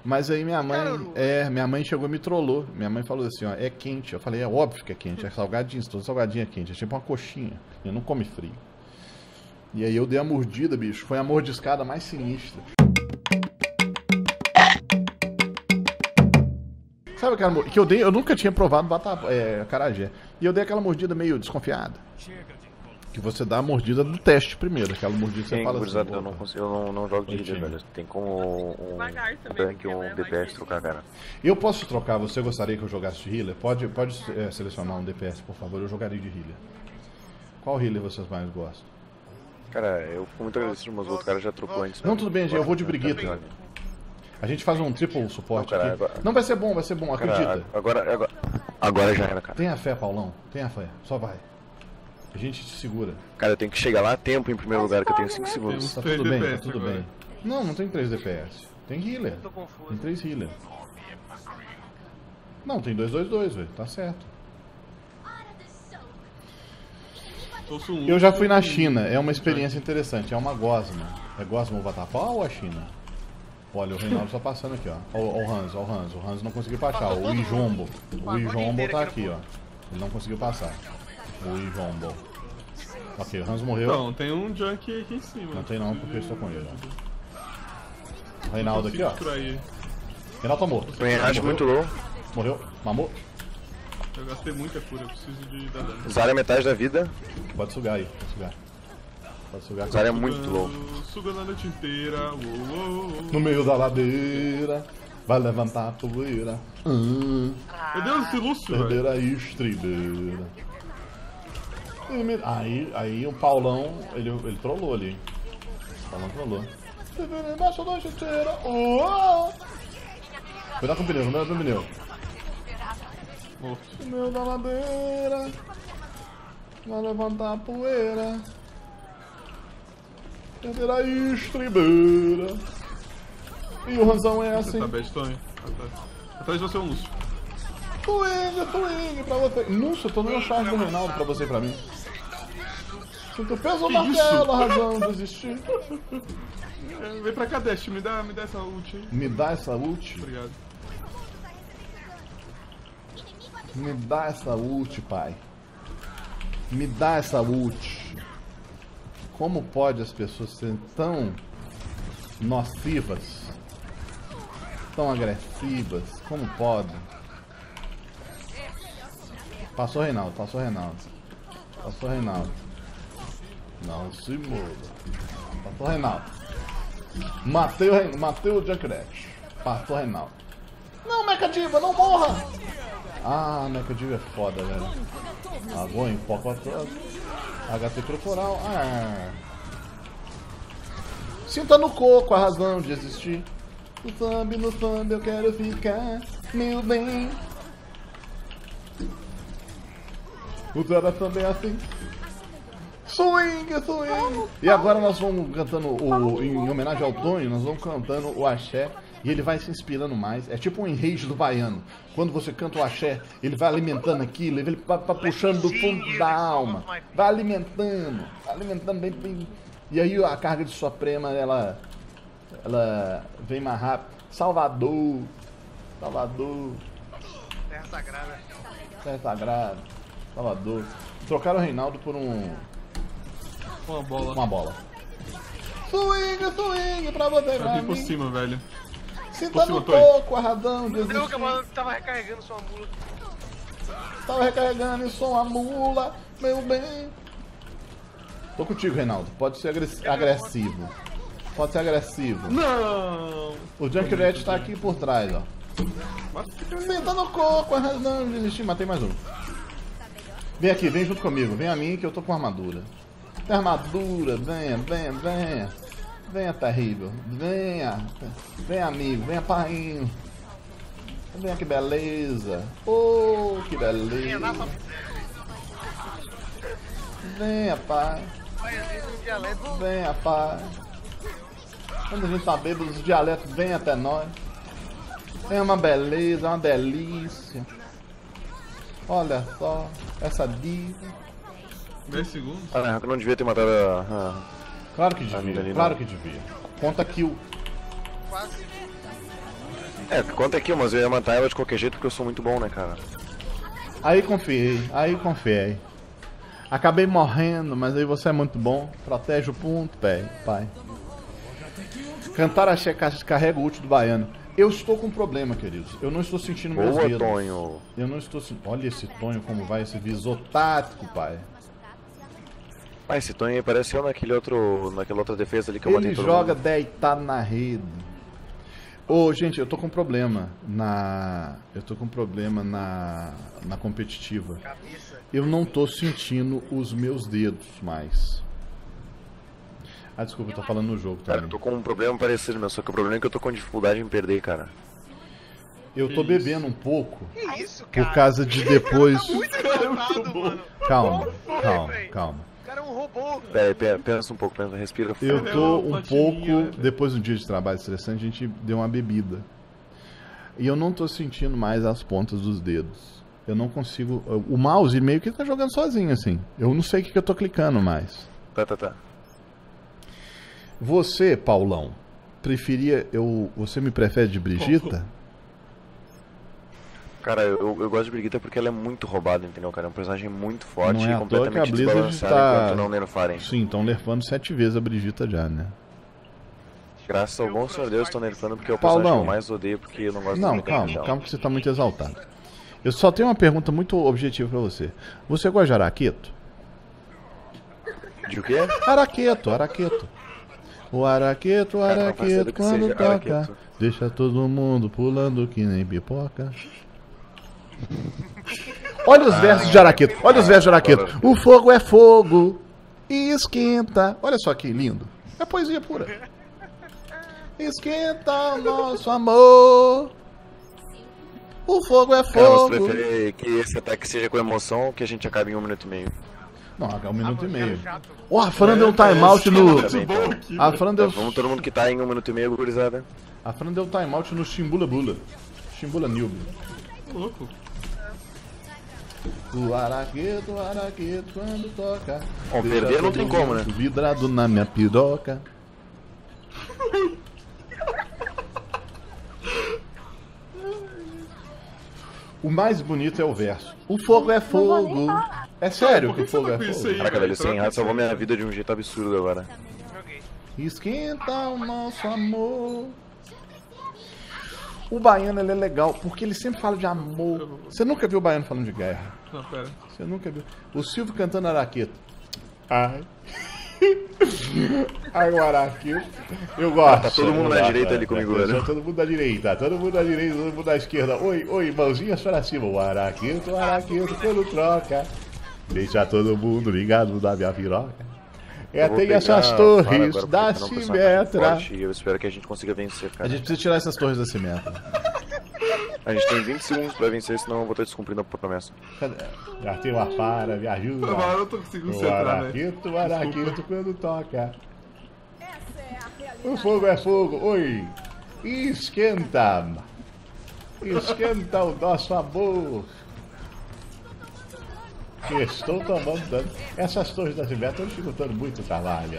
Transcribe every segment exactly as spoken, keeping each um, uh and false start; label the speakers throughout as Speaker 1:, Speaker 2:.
Speaker 1: Mas aí minha mãe, é, minha mãe chegou e me trollou. Minha mãe falou assim, ó, é quente. Eu falei, é óbvio que é quente, é salgadinho, todo salgadinho é quente. É tipo uma coxinha, eu não come frio. E aí eu dei a mordida, bicho, foi a mordiscada mais sinistra. Sabe aquela mordida que eu dei? Eu nunca tinha provado batata, é, acarajé. E eu dei aquela mordida meio desconfiada. Que você dá a mordida do teste primeiro, aquela mordida que você
Speaker 2: Sim,
Speaker 1: fala assim.
Speaker 2: Eu não, consigo, eu não, não jogo de healer, velho. Tem como um tanque ou um D P S trocar, cara.
Speaker 1: Eu posso trocar, você gostaria que eu jogasse de healer? Pode, pode é, selecionar um D P S, por favor, eu jogaria de healer. Qual healer vocês mais gostam?
Speaker 2: Cara, eu fico muito agradecido, mas o outro cara já trocou antes.
Speaker 1: Não, tudo bem, gente, eu vou de briguita. A gente faz um triple suporte não, cara, aqui. Agora... Não, vai ser bom, vai ser bom, acredita.
Speaker 2: Cara, agora, agora, agora já era, cara.
Speaker 1: Tenha fé, Paulão, tenha fé, só vai. A gente te segura.
Speaker 2: Cara, eu tenho que chegar lá a tempo em primeiro lugar, que eu tenho cinco segundos.
Speaker 1: Tá tudo bem, tá tudo bem. Não, não tem três D P S. Tem healer. Tem três healer. Não, tem dois, dois, dois, velho. Tá certo. Eu já fui na China, é uma experiência interessante. É uma gosma. É gosma o vatapá ou a China? Olha, o Reinaldo tá passando aqui, ó. Ó o Hans, ó o Hans. O Hans não conseguiu passar. O Ijombo. O Ijombo tá aqui, ó. Ele não conseguiu passar. O Ijombo. Ok, o Hans morreu.
Speaker 3: Não, tem um Junk aqui em cima.
Speaker 1: Não tem não, porque eu estou com ele. Ó. O Reinaldo aqui, ó. Reinaldo tá morto.
Speaker 2: O Reinaldo muito low.
Speaker 1: Morreu. Mamou.
Speaker 3: Eu gastei muita cura, eu preciso de dar dano.
Speaker 2: Zarya é metade da vida.
Speaker 1: Pode sugar aí, pode sugar. Pode sugar.
Speaker 2: Zarya é muito low.
Speaker 3: Sugando a noite inteira. Uou, uou, uou.
Speaker 1: No meio da ladeira. Vai levantar a poeira. Hum.
Speaker 3: Meu Deus, esse Lúcio, velho.
Speaker 1: Perder a estribeira. Aí, aí o Paulão, ele, ele trollou ali. O Paulão trollou. Embaixo da noite inteira. Oh! Cuidado com o pneu, cuidado com o pneu. No meio da ladeira. Vai levantar a poeira. Perder a estribeira. E o Ranzão é assim.
Speaker 3: Tá bad, Tony. Atrás de você é um Lúcio.
Speaker 1: Twing, twing pra você. Nossa, eu tô dando chave do Reinaldo pra você e pra mim. Sinto o peso na tela, razão de existir.
Speaker 3: Vem pra cá, Dash, me dá, me dá essa ult aí.
Speaker 1: Me dá essa ult?
Speaker 3: Obrigado.
Speaker 1: Me dá essa ult, pai. Me dá essa ult. Como pode as pessoas serem tão nocivas? Tão agressivas? Como pode? Passou o Reinaldo, passou o Reinaldo. Passou o Reinaldo. Não se muda. Passou o Reinaldo. Matei o Reinaldo. Matei o Junkrat. Passou o Reinaldo. Não, Mecha Diva, não morra! Ah, Mecha Diva é foda, velho. Agora em foco atrás. H T corporal. Ah. Sinta no coco a razão de existir. No thumb, no thumb eu quero ficar, meu bem. O Zara também é assim. Swing, swing. E agora nós vamos cantando, o, em homenagem ao Tonho, nós vamos cantando o axé. E ele vai se inspirando mais. É tipo um enrage do baiano. Quando você canta o axé, ele vai alimentando aquilo, ele vai puxando do fundo da alma. Vai alimentando, vai alimentando bem, bem. E aí a carga de Suprema, ela, ela vem mais rápido. Salvador, Salvador.
Speaker 4: Terra Sagrada.
Speaker 1: Terra Sagrada, Salvador. Trocaram o Reinaldo por um...
Speaker 3: Uma bola.
Speaker 1: Uma bola. Swing, swing pra você, pra mim.
Speaker 3: Por cima, velho.
Speaker 1: Sinta no toco a razão de
Speaker 4: existir. Eu tava recarregando sua mula.
Speaker 1: Tava recarregando e sou a mula, meu bem. Tô contigo, Reinaldo. Pode ser agressivo. Pode ser agressivo.
Speaker 3: Não!
Speaker 1: O Junkrat tá aqui por trás, ó. Senta no coco a razão de existir. Matei mais um. Vem aqui, vem junto comigo. Vem a mim que eu tô com armadura. Tem armadura, venha, venha, venha. Venha, terrível. Venha. Venha, amigo. Venha, painho. Venha, que beleza. Oh, que beleza. Venha, pai. Venha, pai. Quando a gente tá bêbado, os dialetos vêm até nós. É uma beleza, uma delícia. Olha só, essa diva.
Speaker 3: dez segundos?
Speaker 2: Ah, eu não devia ter matado a... a...
Speaker 1: Claro que devia,
Speaker 2: ali,
Speaker 1: claro
Speaker 2: não.
Speaker 1: que devia. Conta kill.
Speaker 2: É, conta aqui, mas eu ia matar ela de qualquer jeito porque eu sou muito bom, né, cara?
Speaker 1: Aí confiei, aí confiei. Acabei morrendo, mas aí você é muito bom. Protege o ponto, pai. pai. Cantar a checa carrega o útil do baiano. Eu estou com um problema, queridos. Eu não estou sentindo meus
Speaker 2: Boa,
Speaker 1: dedos.
Speaker 2: Tonho.
Speaker 1: Eu não estou sentindo... Olha esse Tonho como vai, esse visor tático, pai.
Speaker 2: Ah, esse Tonho aí parece eu naquele outro, naquela outra defesa ali que eu matei
Speaker 1: Ele
Speaker 2: todo
Speaker 1: joga
Speaker 2: mundo.
Speaker 1: deitado na rede. Ô, gente, eu tô com um problema na... Eu tô com um problema na... Na competitiva.
Speaker 4: Cabeça.
Speaker 1: Eu não tô sentindo os meus dedos mais. Ah, desculpa, eu tô falando no jogo, tá?
Speaker 2: Cara, eu tô com um problema parecido, meu, só que o problema é que eu tô com dificuldade em perder, cara.
Speaker 1: Eu tô bebendo um pouco
Speaker 4: Que isso, cara?
Speaker 1: por causa de depois...
Speaker 4: Tá muito exaltado, mano.
Speaker 1: Calma,
Speaker 4: Como
Speaker 1: calma,
Speaker 4: foi, velho?
Speaker 1: calma.
Speaker 4: O cara é um robô.
Speaker 2: Pera aí, pe- pensa um pouco, pensa, respira.
Speaker 1: Eu
Speaker 3: Cara,
Speaker 1: tô
Speaker 3: é uma
Speaker 1: um
Speaker 3: platininha,
Speaker 1: pouco...
Speaker 3: né?
Speaker 1: Depois de um dia de trabalho estressante, a gente deu uma bebida. E eu não tô sentindo mais as pontas dos dedos. Eu não consigo... O mouse meio que tá jogando sozinho, assim. Eu não sei o que, que eu tô clicando mais.
Speaker 2: Tá, tá, tá.
Speaker 1: Você, Paulão, preferia... Eu, você me prefere de Brigitta?
Speaker 2: Cara, eu, eu gosto de Brigitte porque ela é muito roubada, entendeu, cara? É um personagem muito forte
Speaker 1: Não é
Speaker 2: e
Speaker 1: à toa
Speaker 2: completamente
Speaker 1: que a Blizzard
Speaker 2: desbalanceado
Speaker 1: tá-
Speaker 2: enquanto não nerfarem.
Speaker 1: Sim, estão nerfando sete vezes a Brigitta já, né?
Speaker 2: Graças ao bom senhor Deus, tô nerfando porque é o
Speaker 1: Paulão.
Speaker 2: personagem que eu mais odeio porque eu não gosto
Speaker 1: Não,
Speaker 2: muito
Speaker 1: calma,
Speaker 2: dela.
Speaker 1: calma que você tá muito exaltado. Eu só tenho uma pergunta muito objetiva pra você. Você gosta de araqueto?
Speaker 2: De o quê?
Speaker 1: Araqueto, araqueto. O araqueto, o
Speaker 2: Cara, não
Speaker 1: araqueto,
Speaker 2: faço ideia do que
Speaker 1: quando
Speaker 2: seja
Speaker 1: toca,
Speaker 2: araqueto.
Speaker 1: deixa todo mundo pulando que nem pipoca. Olha os versos de araqueto, olha os versos de araqueto. O fogo é fogo e esquenta. Olha só que lindo. É poesia pura. Esquenta o nosso amor. O fogo é
Speaker 2: Cara, você
Speaker 1: fogo.
Speaker 2: prefere que esse ataque seja com emoção ou que a gente acabe em um minuto e meio?
Speaker 1: Não, é um minuto e meio.
Speaker 4: Chato.
Speaker 1: Ó, a Fran deu um timeout no.
Speaker 3: Muito bom aqui,
Speaker 1: A
Speaker 3: né?
Speaker 1: Fran deu.
Speaker 2: Vamos todo mundo que tá em um minuto e meio, gurizada.
Speaker 1: A Fran deu um timeout no Chimbula Bula. Chimbula Nilby.
Speaker 3: Louco.
Speaker 1: O araqueto, o araqueto, quando toca.
Speaker 2: Bom,
Speaker 1: deixa
Speaker 2: perder não
Speaker 1: todo
Speaker 2: tem como,
Speaker 1: mundo
Speaker 2: né?
Speaker 1: Vidrado na minha piroca. O mais bonito é o verso. O fogo é fogo. É sério que o fogo é
Speaker 3: Por que você tá com isso
Speaker 1: fogo.
Speaker 3: aí?
Speaker 2: Caraca, velho, esse
Speaker 3: Troca
Speaker 2: enrado
Speaker 3: isso
Speaker 2: salvou
Speaker 3: aí.
Speaker 2: minha vida de um jeito absurdo agora.
Speaker 4: Joguei.
Speaker 1: Esquenta o nosso amor. O baiano ele é legal porque ele sempre fala de amor. Você nunca viu o baiano falando de guerra?
Speaker 3: Não, pera.
Speaker 1: Você nunca viu. O Silvio cantando araqueto. Ai. Ai, o araqueto. Eu gosto.
Speaker 2: Tá todo mundo
Speaker 1: eu
Speaker 2: na
Speaker 1: gosto,
Speaker 2: direita
Speaker 1: é,
Speaker 2: ali comigo,
Speaker 1: é,
Speaker 2: velho.
Speaker 1: Todo mundo na direita, todo mundo na direita, todo mundo na esquerda. Oi, oi, mãozinhas para cima. O araqueto, o araqueto, quando troca. Deixa todo mundo ligado na minha piroca. É,
Speaker 2: Eu vou
Speaker 1: tem
Speaker 2: pegar
Speaker 1: essas
Speaker 2: a
Speaker 1: torres
Speaker 2: Fara agora,
Speaker 1: da
Speaker 2: porque tá num personagem
Speaker 1: Simetra.
Speaker 2: forte e eu espero que a gente consiga vencer, cara.
Speaker 1: A gente precisa tirar essas torres da Simetra.
Speaker 2: A gente tem vinte segundos pra vencer, senão eu vou estar descumprindo a promessa.
Speaker 1: Cadê? Já tem uma para, me ajuda.
Speaker 3: Agora eu não tô conseguindo
Speaker 1: O
Speaker 3: centrar, né?
Speaker 1: araqueto, o araqueto quando toca. O fogo é fogo, oi. Esquenta. Esquenta o nosso amor. Estou tomando dano. Essas torres da Simetra estão dificultando muito o trabalho.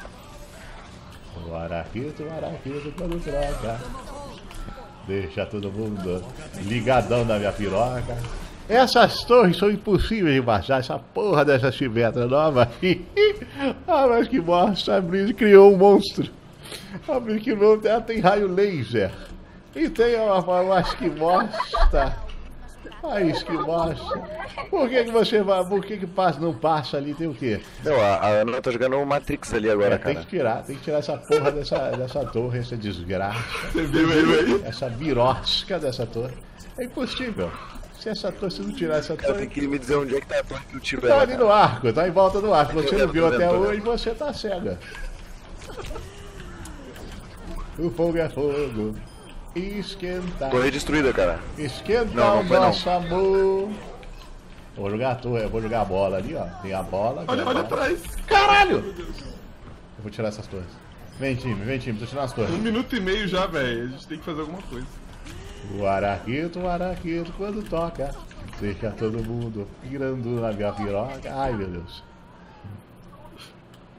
Speaker 1: O araqueto, o araqueto quando troca. Deixa todo mundo ligadão na minha piroca. Essas torres são impossíveis de baixar. Essa porra dessa Simetra nova. Ah, mas que bosta. A Blizz criou um monstro. A Blizz criou, ela tem raio laser. E tem uma, uma que bosta. Mas que bosta. Por que que você vai... Por que que passa, não passa ali? Tem o quê?
Speaker 2: Não, a, a Ana tá jogando o Matrix ali agora,
Speaker 1: É, tem
Speaker 2: cara.
Speaker 1: que tirar. Tem que tirar essa porra dessa, dessa torre. Essa desgraça.
Speaker 3: Você viu ele aí?
Speaker 1: Essa birosca dessa torre. É impossível. Se essa torre, se não tirar essa
Speaker 2: Cara,
Speaker 1: torre...
Speaker 2: tem que me dizer onde é que tá a torre que o tiro
Speaker 1: Tá
Speaker 2: é.
Speaker 1: ali no arco, tá em volta do arco. Você
Speaker 2: Eu
Speaker 1: não
Speaker 2: tô
Speaker 1: viu
Speaker 2: vendo,
Speaker 1: até
Speaker 2: tô vendo.
Speaker 1: hoje, você tá cega. O fogo é fogo. Esquenta.
Speaker 2: Torre destruída, cara.
Speaker 1: Esquenta
Speaker 2: Não, não
Speaker 1: o
Speaker 2: foi não.
Speaker 1: nosso amor. Vou jogar a torre, eu vou jogar a bola ali, ó. Tem a bola.
Speaker 3: Olha,
Speaker 1: tem a
Speaker 3: olha
Speaker 1: bola.
Speaker 3: atrás.
Speaker 1: Caralho! Eu vou tirar essas torres. Vem, time, vem, time, tô tirando as torres.
Speaker 3: Um minuto e meio já, velho. A gente tem que fazer alguma coisa.
Speaker 1: O araqueto, o araqueto, quando toca, deixa todo mundo pirando na minha piroca. Ai, meu Deus.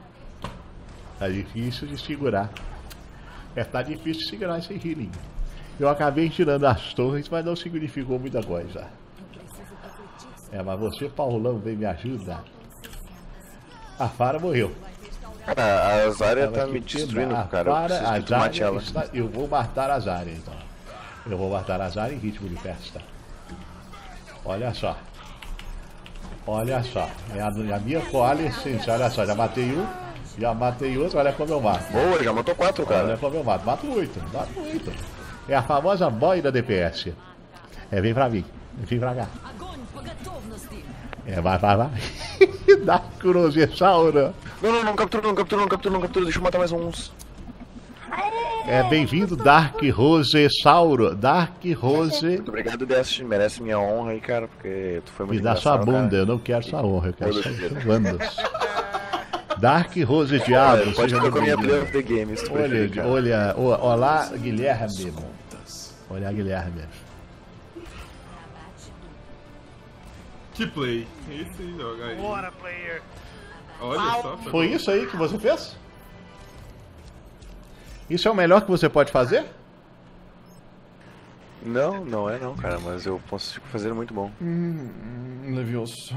Speaker 1: Tá difícil de segurar. É, tá difícil de segurar esse healing. Eu acabei tirando as torres, mas não significou muita coisa. É, mas você, Paulão, vem me ajudar. A Fara morreu.
Speaker 2: Cara, a Zarya
Speaker 1: Ela
Speaker 2: tá
Speaker 1: que
Speaker 2: me destruindo,
Speaker 1: a
Speaker 2: cara. Eu
Speaker 1: Fara,
Speaker 2: preciso
Speaker 1: a
Speaker 2: que tu mate
Speaker 1: Zarya
Speaker 2: ela.
Speaker 1: está... Eu vou matar a Zarya, então. Eu vou matar a Zarya em ritmo de festa. Olha só. Olha só. É a, a minha coalescência. Olha só, já matei um. Já matei outro. Olha como eu mato.
Speaker 2: Boa, já matou quatro,
Speaker 1: Olha
Speaker 2: cara.
Speaker 1: como eu mato. Mato oito. Mato oito. É a famosa boina D P S. É, vem pra mim. Vem pra cá. É, vai, vai, vai. Dá Crosessauro.
Speaker 2: Não, não, não captura, não captura, não captura, não captura. Deixa eu matar mais uns.
Speaker 1: É, bem-vindo, Dark Rose Sauro. Dark Rose.
Speaker 2: Muito obrigado, Destiny. Merece minha honra aí, cara, porque tu foi muito
Speaker 1: Me dá sua
Speaker 2: engraçado,
Speaker 1: bunda,
Speaker 2: cara.
Speaker 1: eu não quero sua honra, eu quero
Speaker 2: Todo
Speaker 1: só
Speaker 2: dia.
Speaker 1: vandas. Dark Rose Diabo,
Speaker 2: Olha, pode
Speaker 1: seja
Speaker 2: ficar com a minha
Speaker 1: bem-vindo.
Speaker 2: Play of the Game, se tu
Speaker 1: Olha,
Speaker 2: preferir, cara.
Speaker 1: olha, o- olá, Guilherme. Olha, Guilherme.
Speaker 3: Que play. Esse joga aí.
Speaker 4: Bora, player.
Speaker 3: Olha só.
Speaker 1: Foi isso aí que você fez? Isso é o melhor que você pode fazer?
Speaker 2: Não, não é não, cara, mas eu consigo fazer muito bom.
Speaker 1: Hum, Leviosa.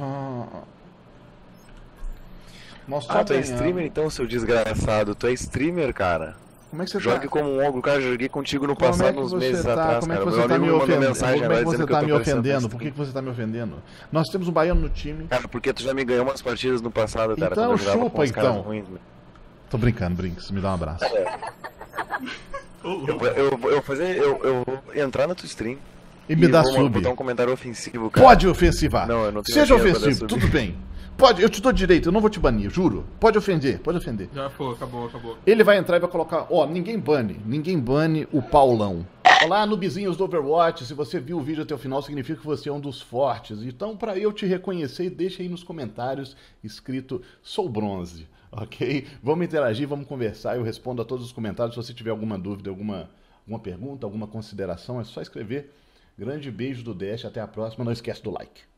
Speaker 1: Nós
Speaker 2: Ah, tu é
Speaker 1: ganhamos.
Speaker 2: streamer então, seu desgraçado. Tu é streamer, cara.
Speaker 1: Como é que você
Speaker 2: Jogue
Speaker 1: tá?
Speaker 2: como um ogro, cara. Joguei contigo no
Speaker 1: Como é
Speaker 2: passado,
Speaker 1: que
Speaker 2: uns
Speaker 1: você
Speaker 2: meses
Speaker 1: tá?
Speaker 2: atrás,
Speaker 1: Como é que
Speaker 2: cara.
Speaker 1: você
Speaker 2: Meu
Speaker 1: tá
Speaker 2: amigo
Speaker 1: me
Speaker 2: me mandou
Speaker 1: ofendendo?
Speaker 2: mensagem
Speaker 1: Como é
Speaker 2: agora
Speaker 1: que você
Speaker 2: dizendo que
Speaker 1: tá
Speaker 2: eu tô
Speaker 1: me
Speaker 2: parecendo
Speaker 1: ofendendo?
Speaker 2: um
Speaker 1: Por que que você tá me ofendendo? Nós temos um baiano no time.
Speaker 2: Cara, porque tu já me ganhou umas partidas no passado, cara.
Speaker 1: Então
Speaker 2: quando eu jogava
Speaker 1: chupa,
Speaker 2: com os caras
Speaker 1: então.
Speaker 2: ruins, meu.
Speaker 1: Tô brincando, Brinks, me dá um abraço.
Speaker 2: Eu, vou- eu, vou- eu, vou fazer, eu, eu vou entrar na tua stream
Speaker 1: E me dá
Speaker 2: vou
Speaker 1: sub.
Speaker 2: botar um comentário ofensivo, cara.
Speaker 1: Pode ofensivar.
Speaker 2: Não, eu não tenho
Speaker 1: Seja
Speaker 2: dinheiro pra dar
Speaker 1: ofensivo,
Speaker 2: sub.
Speaker 1: tudo bem. Pode, eu te dou direito, eu não vou te banir, juro. Pode ofender, pode ofender.
Speaker 3: Já foi, acabou, acabou.
Speaker 1: Ele vai entrar e vai colocar, ó, ninguém bane, ninguém bane o Paulão. Olá, nubizinhos do Overwatch, se você viu o vídeo até o final, significa que você é um dos fortes. Então, pra eu te reconhecer, deixa aí nos comentários escrito, sou bronze, ok? Vamos interagir, vamos conversar, eu respondo a todos os comentários. Se você tiver alguma dúvida, alguma, alguma pergunta, alguma consideração, é só escrever. Grande beijo do Dash, até a próxima, não esquece do like.